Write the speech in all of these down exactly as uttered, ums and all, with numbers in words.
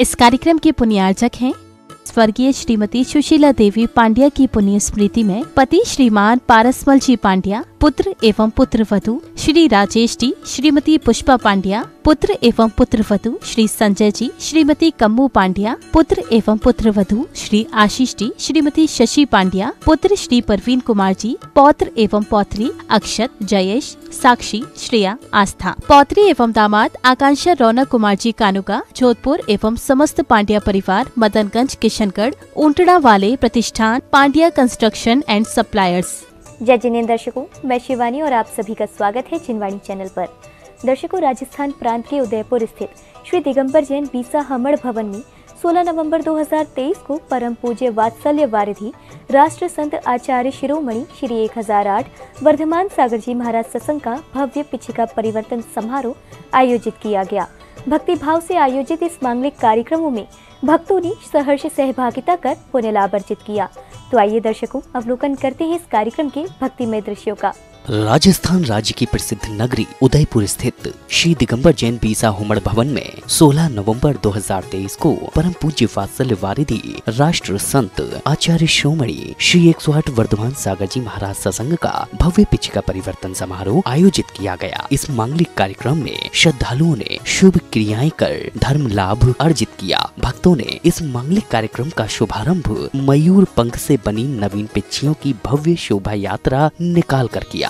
इस कार्यक्रम के पुण्यार्चक हैं स्वर्गीय श्रीमती सुशीला देवी पांड्या की पुण्य स्मृति में पति श्रीमान पारसमल जी पांड्या, पुत्र एवं पुत्र वधू श्री राजेश जी, श्रीमती पुष्पा पांड्या, पुत्र एवं पुत्र वधू श्री संजय जी, श्रीमती कम्मू पांड्या, पुत्र एवं पुत्र वधू श्री आशीष जी, श्रीमती शशि पांड्या, पुत्र श्री परवीन कुमार जी, पौत्र एवं पौत्री अक्षत, जयेश, साक्षी, श्रेया, आस्था, पौत्री एवं दामाद आकांक्षा रौनक कुमार जी कानुका, जोधपुर एवं समस्त पांड्या परिवार, मदनगंज, किशनगढ़, ऊंटड़ा वाले प्रतिष्ठान पांड्या कंस्ट्रक्शन एंड सप्लायर्स। जय जिनेंद्र दर्शकों, मैं शिवानी और आप सभी का स्वागत है जिनवाणी चैनल पर। दर्शकों, राजस्थान प्रांत के उदयपुर स्थित श्री दिगंबर जैन बीसा हमड़ भवन में सोलह नवंबर दो हज़ार तेईस को परम पूज्य वात्सल्य वारिधि राष्ट्र संत आचार्य शिरोमणि श्री एक हज़ार आठ वर्धमान सागर जी महाराज सत्संग का भव्य पिछिका परिवर्तन समारोह आयोजित किया गया। भक्ति भाव से आयोजित इस मांगलिक कार्यक्रमों में भक्तों ने सहर्ष सहभागिता कर पुण्य लाभ अर्जित किया। तो आइए दर्शकों, अवलोकन करते हैं इस कार्यक्रम के भक्तिमय दृश्यों का। राजस्थान राज्य की प्रसिद्ध नगरी उदयपुर स्थित श्री दिगंबर जैन बीसा हुमड़ भवन में सोलह नवंबर दो हज़ार तेईस को परम पूज्य वात्सल्य वारिधि राष्ट्र संत आचार्य शिरोमणि श्री एक सौ आठ वर्धमान सागर जी महाराज सत्संग का भव्य पिछिका परिवर्तन समारोह आयोजित किया गया। इस मांगलिक कार्यक्रम में श्रद्धालुओं ने शुभ क्रियाएं कर धर्म लाभ अर्जित किया। भक्तों ने इस मांगलिक कार्यक्रम का शुभारंभ मयूर पंख से बनी नवीन पिच्चियों की भव्य शोभा यात्रा निकाल कर किया।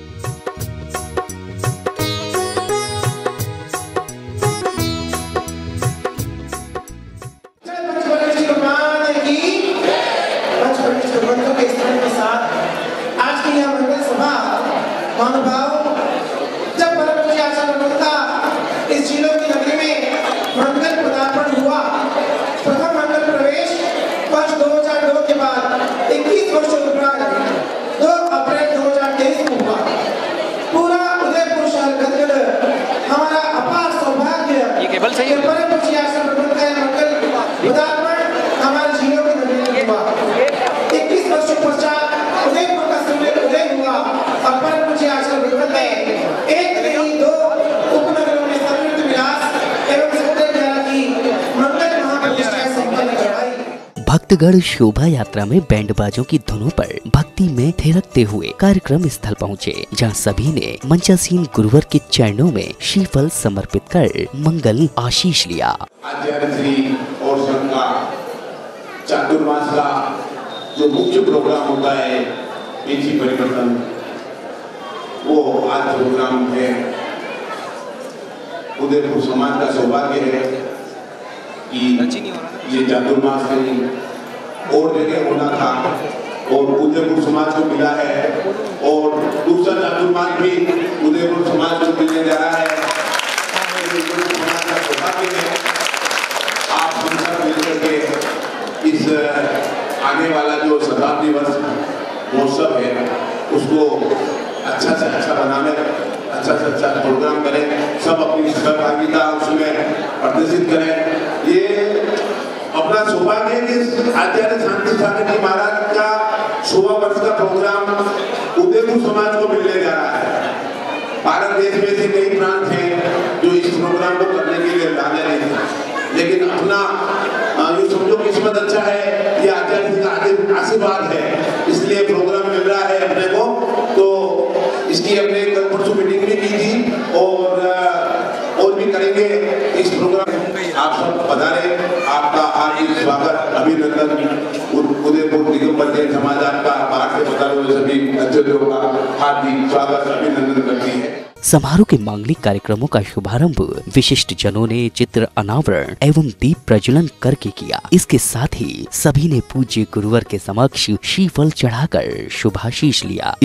भक्तगण शोभा यात्रा में बैंड बाजों की धुनों पर भक्ति में थिरकते हुए कार्यक्रम स्थल पहुँचे, जहाँ सभी ने मंचासीन गुरुवर के चरणों में श्रीफल समर्पित कर मंगल आशीष लिया। आचार्य श्री और संघ का चातुर्मास का जो मुख्य प्रोग्राम होता है पिछी परिवर्तन, वो आज प्रोग्राम है। उदयपुर समाज का सौभाग्य है कि ये चातुर्मास में और जगह होना था और उदयपुर समाज को मिला है, और दूसरा चातुर्मास भी उदयपुर समाज को मिलने जा रहा है। उदयपुर समाज का सौभाग्य है आप हम सब मिलकर के इस आने वाला जो शताब्दी वर्ष महोत्सव है उसको अच्छा से अच्छा बनाने, अच्छा से अच्छा प्रोग्राम करें, सब अपनी सहभागिता उसमें प्रदर्शित करें। ये अपना सौभाग्य है कि आचार्य शांति सागर जी महाराज का सोलह वर्ष का प्रोग्राम उदयपुर समाज को मिलने जा रहा है। भारत देश में से कई प्रांत हैं जो इस प्रोग्राम को करने के लिए लाने नहीं थे, लेकिन अपना ये समझो किस्मत अच्छा है, ये आचार्य जी का आशीर्वाद है, इसलिए प्रोग्राम मिल रहा है अपने को। तो इसकी अपने कल परसों मीटिंग भी की थी और और भी करेंगे इस प्रोग्राम। आप सब पधारे, आपका हार्दिक स्वागत, अभिनंदन। उदयपुर दिगंबर जैन समाज आपका बाहर से पधारे हुए सभी अतिथियों का हार्दिक स्वागत अभिनंदन करती है। समारोह के मांगलिक कार्यक्रमों का शुभारंभ विशिष्ट जनों ने चित्र अनावरण एवं दीप प्रज्वलन करके किया। इसके साथ ही सभी ने पूज्य गुरुवर के समक्ष श्रीफल चढ़ाकर शुभाशीष लिया।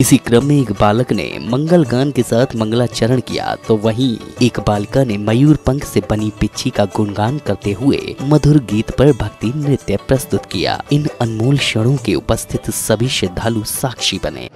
इसी क्रम में एक बालक ने मंगल गान के साथ मंगलाचरण किया तो वहीं एक बालिका ने मयूर पंख से बनी पिच्छी का गुणगान करते हुए मधुर गीत पर भक्ति नृत्य प्रस्तुत किया। इन अनमोल क्षणों के उपस्थित सभी श्रद्धालु साक्षी बने।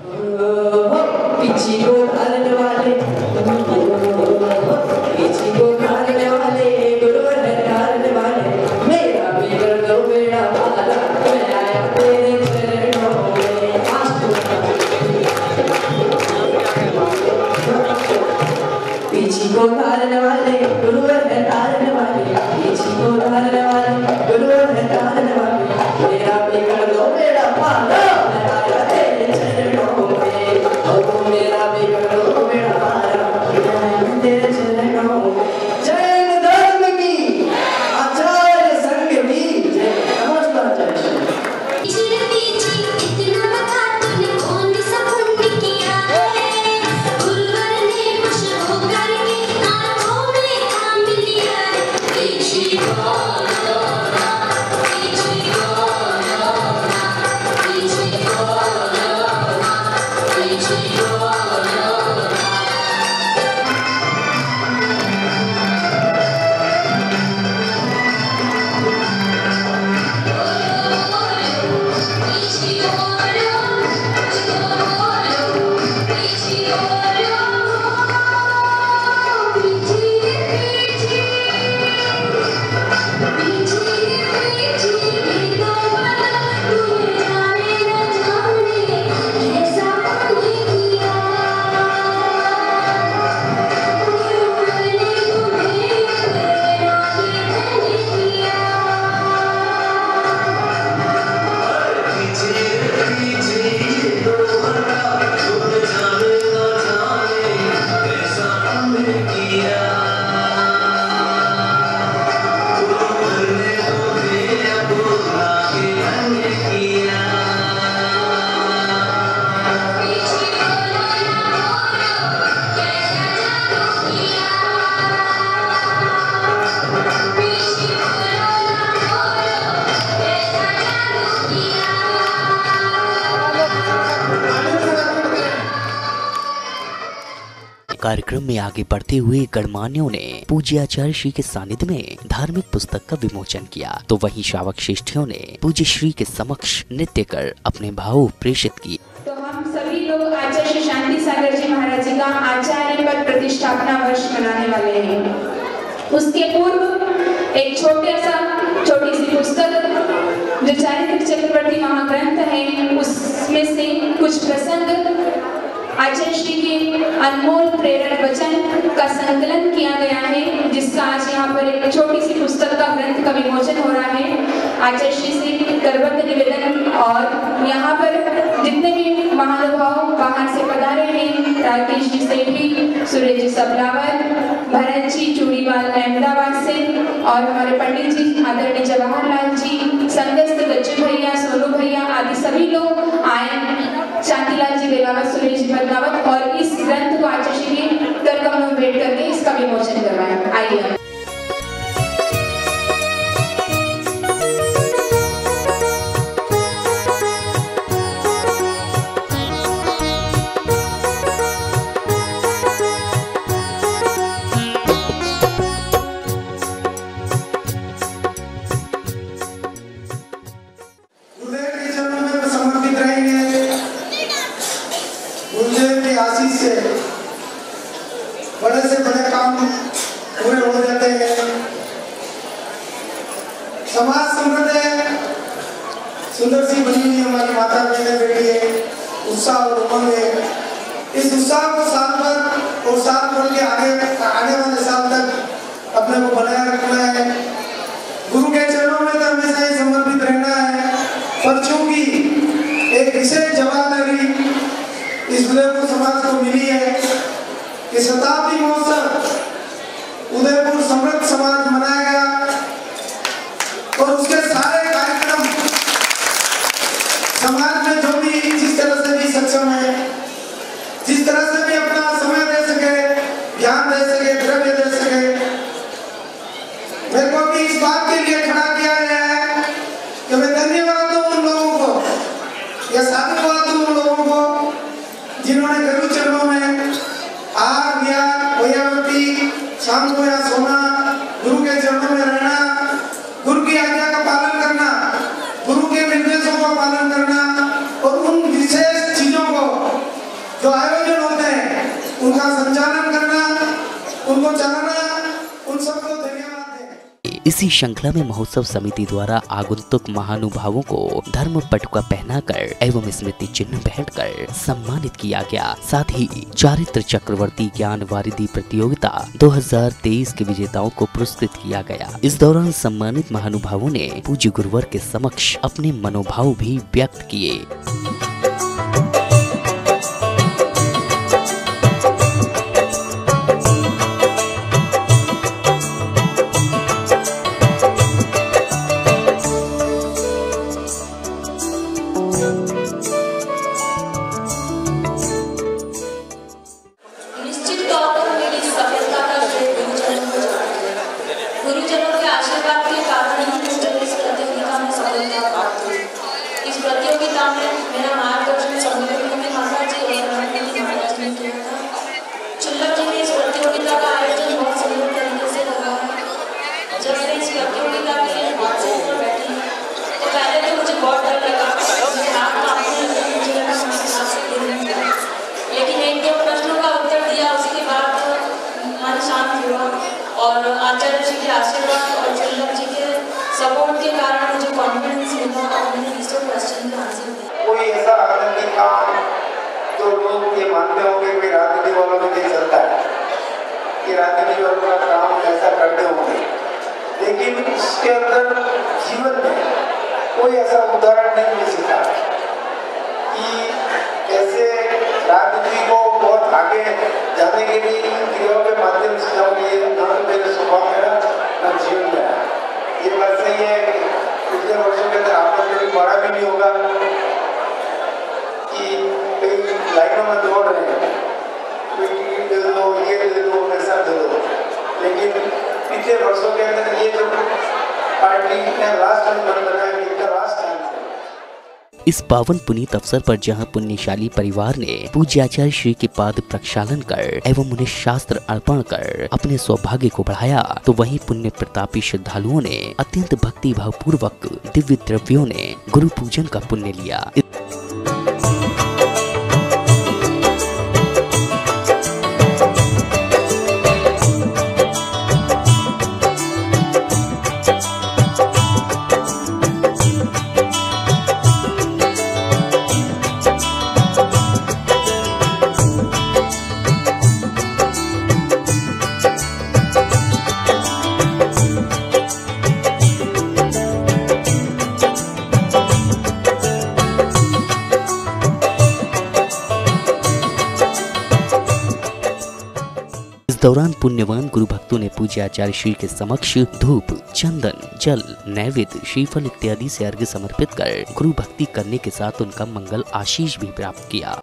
कार्यक्रम में आगे बढ़ते हुए गणमान्यों ने पूज्य आचार्य श्री के सानिध्य में धार्मिक पुस्तक का विमोचन किया तो वहीं श्रावक श्रेष्ठियों ने पूज्य श्री के समक्ष नृत्य कर अपने भाव प्रेषित किए। तो हम सभी लोग आचार्य श्री शांति सागर जी महाराज जी का आचार्य पद प्रतिष्ठापना वर्ष मनाने वाले हैं। उसके पूर्व एक छोटे सा छोटी सी पुस्तक जो चारित्रिक चक्रवर्ती महाग्रंथ है उसमें से कुछ प्रसंग आचार्य श्री के अनमोल प्रेरक वचन का संकलन किया गया है जिसका आज यहाँ पर एक छोटी सी पुस्तक का ग्रंथ का विमोचन हो रहा है। आचार्य श्री से करवत निवेदन और यहाँ पर जितने भी महानुभाव बाहर से पधारे हैं राकेश जी सेठी, सुरेश जी सबलावर, भरत जी चूड़ीवाल अहमदाबाद से और हमारे पंडित जी आदरणीय जवाहरलाल जी, संगस्त बच्चू भैया, सोनू भैया आदि सभी लोग आए, शांतिलाल जी बेलावत, सुरेश जी बदलावत और इस ग्रंथ को आचार्य श्री के कर कमलों में भेंट करके इसका विमोचन करवाएं। आइए। बड़े से बड़े काम पूरे हो जाते हैं। समाज समृद्ध है, सुंदर सी बनी हुई हमारी माता बहने बेटी है, उत्साह और उमंग है। इस उत्साह को साल भर और साल भर के आगे आने वाले साल तक अपने को बनाए रखना है। गुरु के चरणों में तो हमेशा ही समर्पित रहना है, पर चूंकि एक विशेष जवाबदारी इस उदयपुर समाज को मिली है कि शताब्दी महोत्सव उदयपुर समृद्ध समाज मनाएगा और उसके सारे कार्यक्रम समाज में जो भी जिस तरह से भी सक्षम है, जिस तरह से भी अपना समय दे सके, ज्ञान दे सके, द्रव्य दे सके, मेरे को भी इस बात के लिए खड़ा किया गया है कि मैं धन्यवाद दूं उन लोगों को या साधुवाद दूं उन लोगों को इसी श्रृंखला में महोत्सव समिति द्वारा आगंतुक महानुभावों को धर्म पटुका पहनाकर एवं स्मृति चिन्ह भेंटकर सम्मानित किया गया। साथ ही चारित्र चक्रवर्ती ज्ञान वारिधि प्रतियोगिता दो हज़ार तेईस के विजेताओं को पुरस्कृत किया गया। इस दौरान सम्मानित महानुभावों ने पूज्य गुरुवर के समक्ष अपने मनोभाव भी व्यक्त किए। और आचार्य जी के आशीर्वाद और चुल्लक जी के सपोर्ट के कारण मुझे कॉन्फिडेंस मिला और मैंने इसको क्वेश्चन का आंसर दिया। कोई ऐसा आनंदी काम जो लोग ये मानते होंगे कि राजनीति वालों में नहीं चलता है, कि राजनीति वालों का काम ऐसा करते होंगे, लेकिन इसके अंदर जीवन में कोई ऐसा उदाहरण नहीं मिल सकता कि कैसे राजनीति को बहुत आगे जाने के लिए इन क्रियाओं के माध्यम से जाऊँ, ये न तो मेरे स्वभाव में न जीवन में। ये बात सही है कि पिछले वर्षों के अंदर आपका कभी बड़ा भी नहीं होगा कि कई लाइनों में दौड़ रहे हैं, कोई दे दो, ये दे दो, ऐसा दे दो, लेकिन पिछले वर्षों के अंदर ये जो पार्टी ने लास्ट टाइम बनाया, इनका लास्ट टाइम इस पावन पुनीत अवसर पर जहां पुण्यशाली परिवार ने पूज्य आचार्य श्री के पाद प्रक्षालन कर एवं उन्हें शास्त्र अर्पण कर अपने सौभाग्य को बढ़ाया, तो वहीं पुण्य प्रतापी श्रद्धालुओं ने अत्यंत भक्ति भाव पूर्वक दिव्य द्रव्यों ने गुरु पूजन का पुण्य लिया। इस दौरान पुण्यवान गुरु भक्तों ने पूज्य आचार्य श्री के समक्ष धूप, चंदन, जल, नैवेद्य, श्रीफल इत्यादि से अर्घ्य समर्पित कर गुरु भक्ति करने के साथ उनका मंगल आशीष भी प्राप्त किया।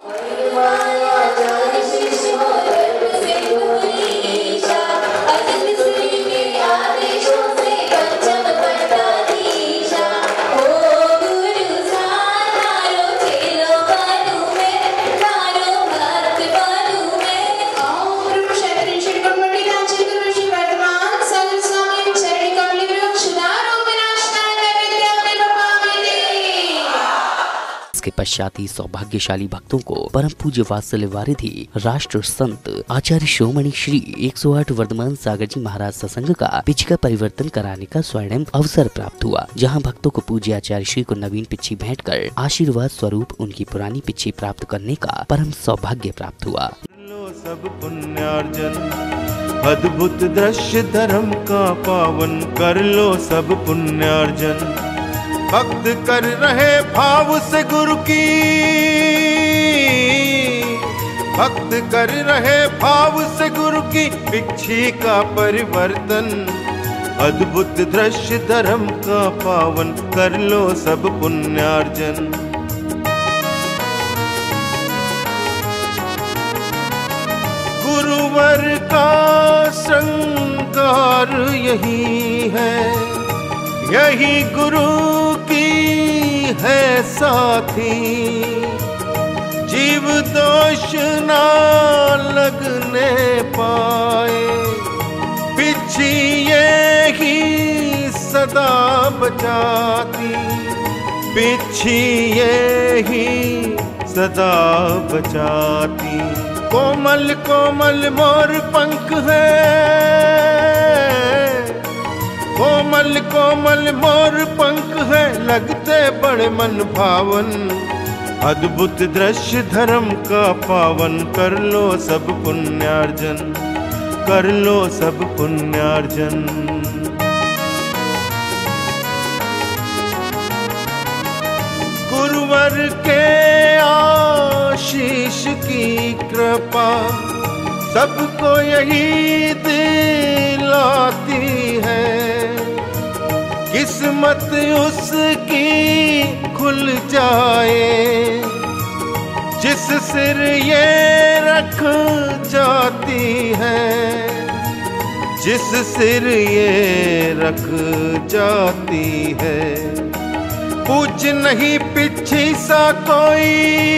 के पश्चात ही सौभाग्यशाली भक्तों को परम पूज्य वात्सल्य वारिधि राष्ट्र संत आचार्य शिरोमणि श्री एक सौ आठ वर्धमान सागर जी महाराज सत्संग का पिछका परिवर्तन कराने का स्वर्णिम अवसर प्राप्त हुआ, जहां भक्तों को पूज्य आचार्य श्री को नवीन पिच्छी भेंट कर आशीर्वाद स्वरूप उनकी पुरानी पिच्छी प्राप्त करने का परम सौभाग्य प्राप्त हुआ। सब पुण्यार्जन अद्भुत दृश्य धर्म का पावन कर लो सब पुण्यार्जन, भक्त कर रहे भाव से गुरु की, भक्त कर रहे भाव से गुरु की पिच्छी का परिवर्तन, अद्भुत दृश्य धर्म का पावन कर लो सब पुण्यार्जन। गुरुवर का श्रृंगार यही है, यही गुरु की है साथी, जीव दोष ना लगने पाए, पिच्छी ये ही सदा बचाती, पिच्छी ये ही सदा बचाती। कोमल कोमल मोर पंख है, कोमल कोमल मोर पंख है लगते बड़े मन भावन, अद्भुत दृश्य धर्म का पावन, कर लो सब पुण्यार्जन, कर लो सब पुण्यार्जन। गुरुवर के आशीष की कृपा सबको यही दिलाती है, किस्मत उसकी खुल जाए जिस सिर ये रख जाती है, जिस सिर ये रख जाती है। पूछ नहीं पीछे सा कोई,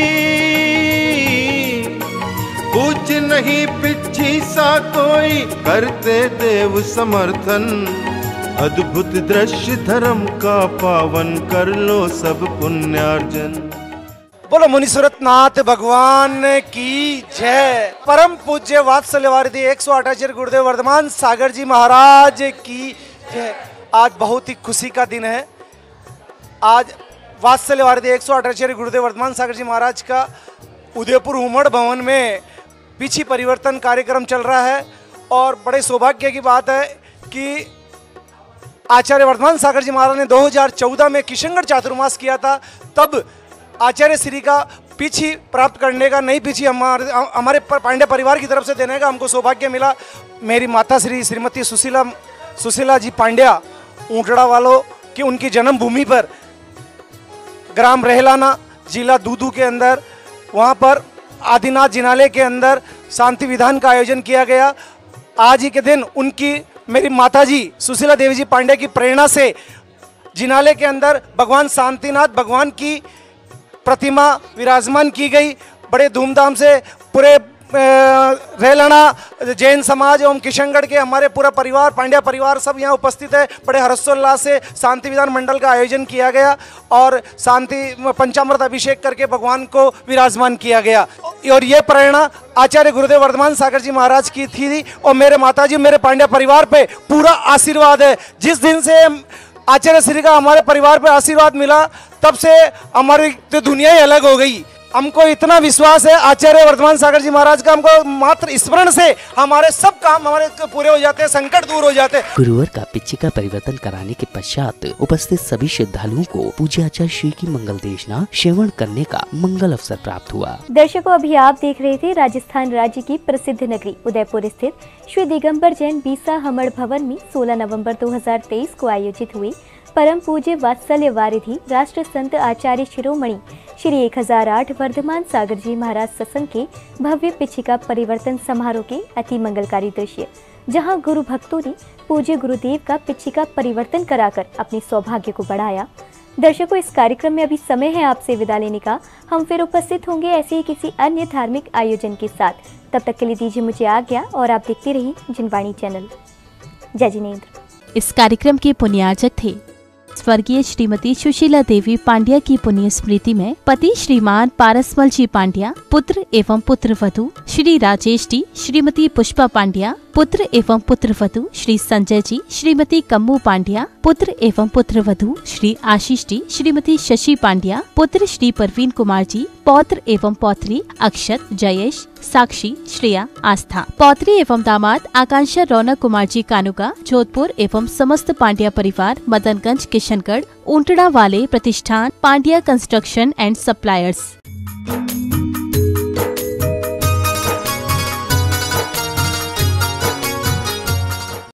पूछ नहीं पीछे सा कोई, करते देव समर्थन, अद्भुत दृश्य धर्म का पावन, कर लो सब पुण्यार्जन। बोलो मुनीश्वरत नाथ भगवान की जय। परम पूज्य वात्सल्य वारिधि एक सौ आठ आचार्य गुरुदेव वर्धमान सागर जी महाराज की जय। आज बहुत ही खुशी का दिन है। आज वात्सल्य वारिधि एक सौ आठ आचार्य गुरुदेव वर्धमान सागर जी महाराज का उदयपुर उमड़ भवन में पीछी परिवर्तन कार्यक्रम चल रहा है, और बड़े सौभाग्य की बात है कि आचार्य वर्धमान सागर जी महाराज ने दो हज़ार चौदह में किशनगढ़ चातुर्मास किया था, तब आचार्य श्री का पीछी प्राप्त करने का, नई पीछी हमारे हमारे पांड्या परिवार की तरफ से देने का हमको सौभाग्य मिला। मेरी माता श्री श्रीमती सुशीला सुशीला जी पांड्या ऊंटड़ा वालों की उनकी जन्मभूमि पर ग्राम रहलाना जिला दूदू के अंदर, वहाँ पर आदिनाथ जिनालय के अंदर शांति विधान का आयोजन किया गया। आज ही के दिन उनकी मेरी माताजी सुशीला देवी जी पांडे की प्रेरणा से जिनालय के अंदर भगवान शांतिनाथ भगवान की प्रतिमा विराजमान की गई। बड़े धूमधाम से पूरे रहलाना जैन समाज एवं किशनगढ़ के हमारे पूरा परिवार, पांड्या परिवार सब यहाँ उपस्थित है। बड़े हर्षोल्लास से शांति विधान मंडल का आयोजन किया गया और शांति पंचामृत अभिषेक करके भगवान को विराजमान किया गया। और ये प्रेरणा आचार्य गुरुदेव वर्धमान सागर जी महाराज की थी और मेरे माताजी मेरे पांड्या परिवार पे पूरा आशीर्वाद है। जिस दिन से आचार्य श्री का हमारे परिवार पे आशीर्वाद मिला, तब से हमारी तो दुनिया ही अलग हो गई। हमको इतना विश्वास है आचार्य वर्धमान सागर जी महाराज का, हमको मात्र स्मरण से हमारे सब काम हमारे पूरे हो जाते हैं, संकट दूर हो जाते हैं। गुरुवर का पिच्ची का परिवर्तन कराने के पश्चात उपस्थित सभी श्रद्धालुओं को पूज्य आचार्य श्री की मंगल देशना श्रवण करने का मंगल अवसर प्राप्त हुआ। दर्शकों, अभी आप देख रहे थे राजस्थान राज्य की प्रसिद्ध नगरी उदयपुर स्थित श्री दिगंबर जैन बीसा हमड़ भवन में सोलह नवम्बर दो हजार तेईस को आयोजित हुई परम पूज्य वात्सल्य वारिधि राष्ट्र संत आचार्य शिरोमणि श्री एक हजार आठ वर्धमान सागर जी महाराज सत्संग के भव्य पिछिका परिवर्तन समारोह के अति मंगलकारी दृश्य, जहां गुरु भक्तों ने पूज्य गुरुदेव का पिछिका परिवर्तन कराकर अपने सौभाग्य को बढ़ाया। दर्शकों, इस कार्यक्रम में अभी समय है आपसे विदा लेने का। हम फिर उपस्थित होंगे ऐसे ही किसी अन्य धार्मिक आयोजन के साथ। तब तक के लिए दीजिए मुझे आज्ञा और आप देखते रहिए जिनवाणी चैनल। जय जिनेंद्र। इस कार्यक्रम के पुण्यार्चक थे स्वर्गीय श्रीमती सुशीला देवी पांड्या की पुण्य स्मृति में पति श्रीमान पारसमल जी पांड्या, पुत्र एवं पुत्र वधू श्री राजेश जी, श्रीमती पुष्पा पांड्या, पुत्र एवं पुत्र वधू श्री संजय जी, श्रीमती कम्मू पांड्या, पुत्र एवं पुत्र वधू श्री आशीष जी, श्रीमती शशि पांड्या, पुत्र श्री परवीन कुमार जी, पौत्र एवं पौत्री अक्षत, जयेश, साक्षी, श्रेया, आस्था, पौत्री एवं दामाद आकांक्षा रौनक कुमार जी कानुका, जोधपुर एवं समस्त पांड्या परिवार, मदनगंज, किशनगढ़, ऊंटड़ा वाले प्रतिष्ठान पांड्या कंस्ट्रक्शन एंड सप्लायर्स।